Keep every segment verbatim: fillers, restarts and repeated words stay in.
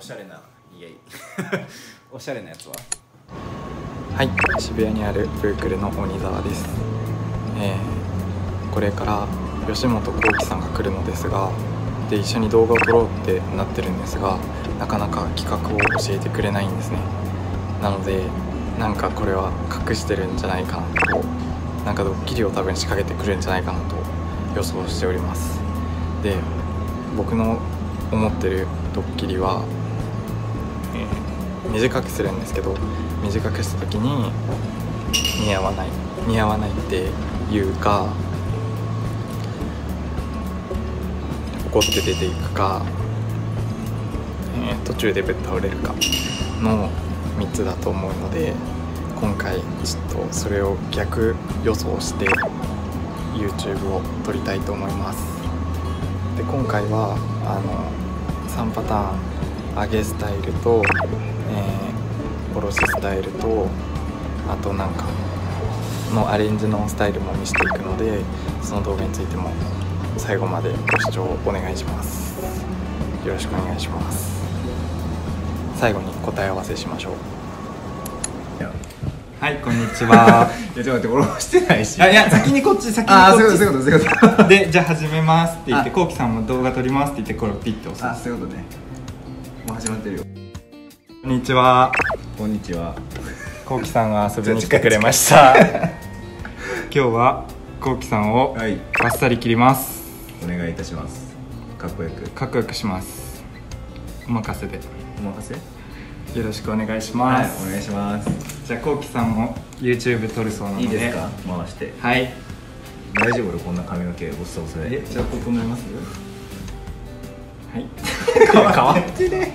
しゃれな家おしゃれなやつははい、渋谷にあるブークルの鬼沢です。えー、これから吉本興貴さんが来るのですが、で一緒に動画を撮ろうってなってるんですが、なかなか企画を教えてくれないんですね。なのでなんかこれは隠してるんじゃないかなと、なんかドッキリを多分仕掛けてくるんじゃないかなと予想しております。で僕の思ってるドッキリは、えー、短くするんですけど、短くした時に似合わない似合わないっていうか、怒って出ていくか、えー、途中でぶっ倒れるかのみっつだと思うので、今回ちょっとそれを逆予想して YouTube を撮りたいと思います。で今回はあのさんパターン、上げスタイルと、えー、下ろしスタイルと、あとなんかのアレンジのスタイルも見せていくので、その動画についても最後までご視聴お願いします。よろしくお願いします。最後に答え合わせしましょう。はい、こんにちは。 いやちょっと待って、俺もしてないし。 いや先にこっち先にこっち。 ああ、そういうことそういうことそういうことで、じゃあ始めますって言って、こうきさんも動画撮りますって言って、これをピッて押す。 あ、そういうことね。もう始まってるよ。 こんにちは。 こんにちは。 こうきさんが遊びに来てくれました。今日はこうきさんをはい、 バッサリ切ります。 お願いいたします。かっこよくかっこよくします。お任せでお任せ。 よろしくお願いします。 はい、お願いします。 じゃあこうきさんも YouTube 撮るそうなので。 いいですか、回して。 はい、 大丈夫？俺こんな髪の毛ボスボスで。 え、じゃあ整えますよ。はい。 変わってね。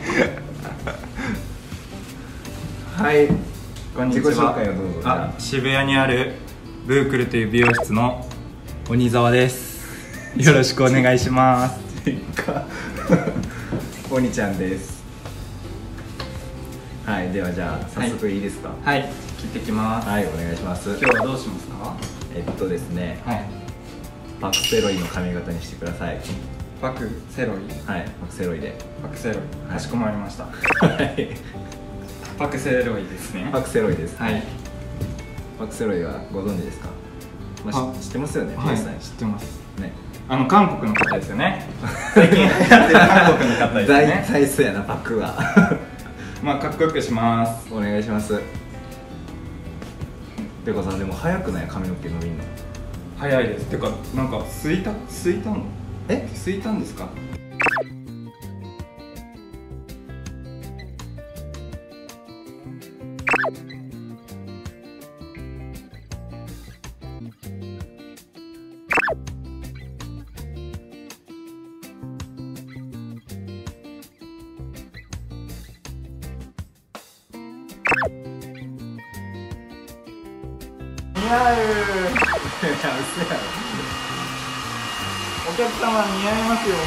はい、 こんにちは。 自己紹介をどうぞ。 あ、渋谷にあるブークルという美容室の鬼沢です。よろしくお願いします。 鬼ちゃんです。はい、ではじゃあ早速いいですか。 はい、切ってきます。 はい、お願いします。 今日はどうしますか？ えっとですね、 はい、 パクセロイの髪型にしてください。 パクセロイ。 はい、パクセロイで。 パクセロイ、かしこまりました。 はい、 パクセロイですね。 パクセロイです。 はい。 パクセロイはご存知ですか？まあ、知ってますよね。 はい、知皆さんってます。 ね。 あの韓国の方ですよね。最近流行ってる韓国の方ですね。 大体そうやな、パクは。 まあかっこよくします。 お願いします。てかさ、でも早くない？髪の毛伸びんの。 早いです。てかなんかすいたすいたの？ え？ すいたんですか？似合う。いや、嘘やろ。お客様似合いますよ。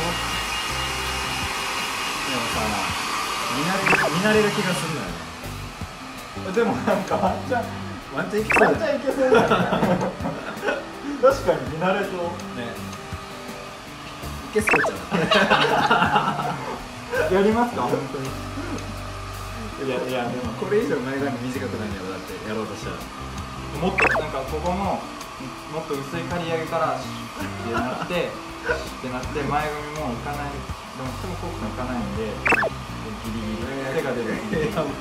でもさ、見慣れ見慣れる気がするのよね。 でもなんかワンチャンワンチャンいけそうだね。 ワンチャンいけそうだよね。確かに見慣れそう。 ね。いけそうじゃん。 やりますか本当に。いやいやでもこれ以上前髪短くないんだよ、だってやろうとしたら。 もっとなんかここももっと薄い刈り上げからシュッてなってってなって前髪も浮かない。でも人もこう浮かないんでギリギリ手が出るギリギリ。 やば。いや、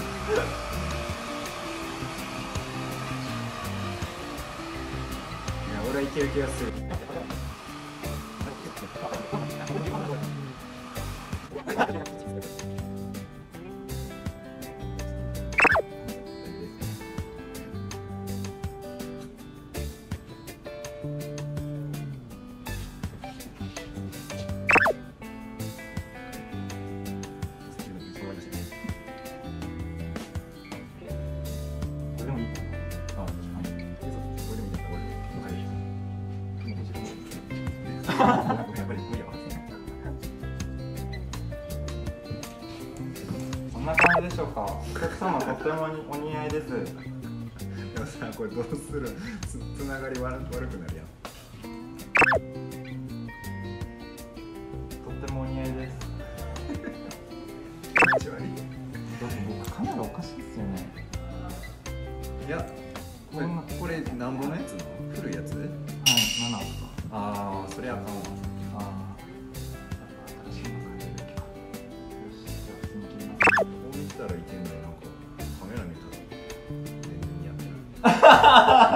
俺はいける気がする。 こんな感じでしょうか。お客様とってもお似合いです。 でもさ、これどうする？つ, つながり悪くなるやん。 とってもお似合いです。 ち悪い。 だって僕カメラおかしいっすよね。 いやこれこれなんぼのやつの古いやつ。はい、 ななですか。 ああそれあかんわ。 ああ新しいの買えるだけか。よし、じゃあ次切ります。 こう見たらいけんのになんかカメラ見たら全然似合ってない。